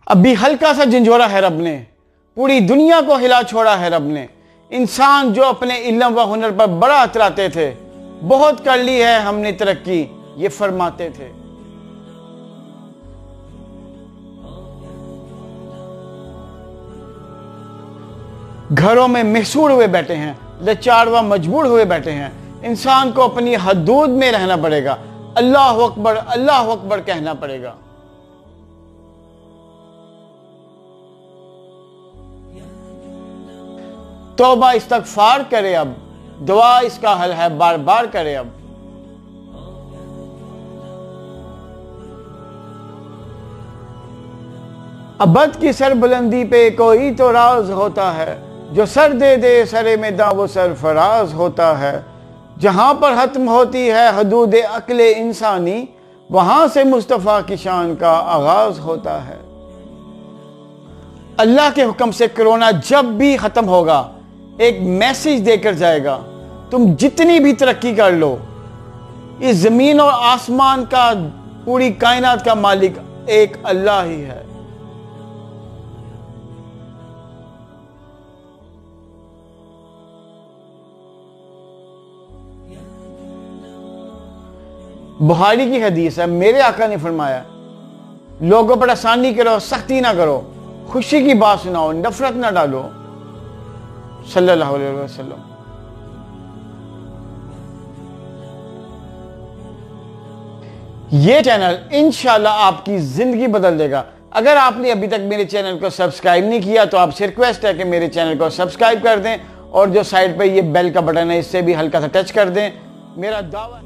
अभी हल्का सा झंझोरा है रब ने, पूरी दुनिया को हिला छोड़ा है रब ने। इंसान जो अपने इल्म व हुनर पर बड़ा अतराते थे, बहुत कर ली है हमने तरक्की, ये फरमाते थे। घरों में महसूर हुए बैठे हैं, लाचार व मजबूर हुए बैठे हैं। इंसान को अपनी हदूद में रहना पड़ेगा, अल्लाह अकबर कहना पड़ेगा। तौबा इस्तगफार करे अब, दुआ इसका हल है बार बार करे अब। अबद की सरबुलंदी पे कोई तो राज होता है, जो सर दे दे सरे में दा वो सरफराज होता है। जहां पर खत्म होती है हदूद अक्ले इंसानी, वहां से मुस्तफ़ा की शान का आगाज होता है। अल्लाह के हुक्म से कोरोना जब भी खत्म होगा, एक मैसेज देकर जाएगा, तुम जितनी भी तरक्की कर लो, इस जमीन और आसमान का, पूरी कायनात का मालिक एक अल्लाह ही है। बुखारी की हदीस है, मेरे आका ने फरमाया, लोगों पर आसानी करो, सख्ती ना करो, खुशी की बात सुनाओ, नफरत ना डालो, सल्लल्लाहु अलैहि वसल्लम। ये चैनल इंशाल्लाह आपकी जिंदगी बदल देगा। अगर आपने अभी तक मेरे चैनल को सब्सक्राइब नहीं किया तो आपसे रिक्वेस्ट है कि मेरे चैनल को सब्सक्राइब कर दें, और जो साइड पे ये बेल का बटन है इससे भी हल्का सा टच कर दें। मेरा दावा